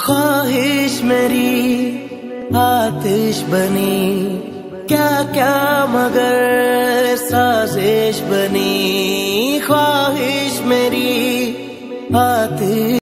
ख्वाहिश मेरी आतिश बनी, क्या क्या मगर साजिश बनी। ख्वाहिश मेरी आतिश